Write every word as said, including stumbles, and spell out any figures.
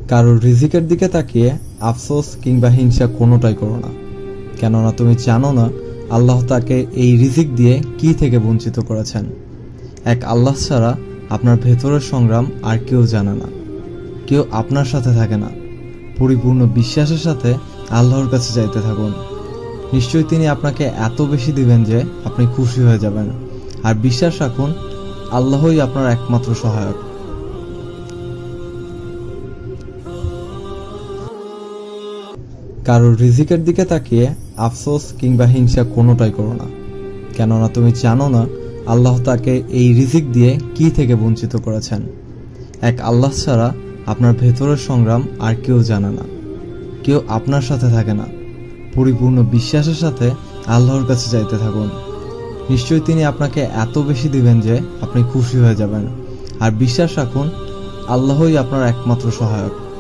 কারোর রিজিকের দিকে তাকিয়ে আফসোস কিংবা হিংসা কোনোটাই করো না, কেননা তুমি জানো না আল্লাহ তাকে এই রিজিক দিয়ে কি থেকে বঞ্চিত করেছেন। এক আল্লাহ ছাড়া আপনার ভেতরের সংগ্রাম আর কেউ জানে না, কেউ আপনার সাথে থাকে না। পরিপূর্ণ বিশ্বাসের সাথে আল্লাহর কাছে যাইতে থাকুন। নিশ্চয়ই তিনি আপনাকে এত বেশি দিবেন যে আপনি খুশি হয়ে যাবেন। আর বিশ্বাস রাখুন, আল্লাহই আপনার একমাত্র সহায়ক। কারোর রিজিকের দিকে তাকিয়ে আফসোস কিংবা হিংসা কোনোটাই করো না, কেননা তুমি জানো না আল্লাহ তাকে এই রিজিক দিয়ে কি থেকে বঞ্চিত করেছেন। এক আল্লাহ ছাড়া আপনার ভেতরের সংগ্রাম আর কেউ জানে না, কেউ আপনার সাথে থাকে না। পরিপূর্ণ বিশ্বাসের সাথে আল্লাহর কাছে যাইতে থাকুন। নিশ্চয়ই তিনি আপনাকে এত বেশি দিবেন যে আপনি খুশি হয়ে যাবেন। আর বিশ্বাস রাখুন, আল্লাহই আপনার একমাত্র সহায়ক।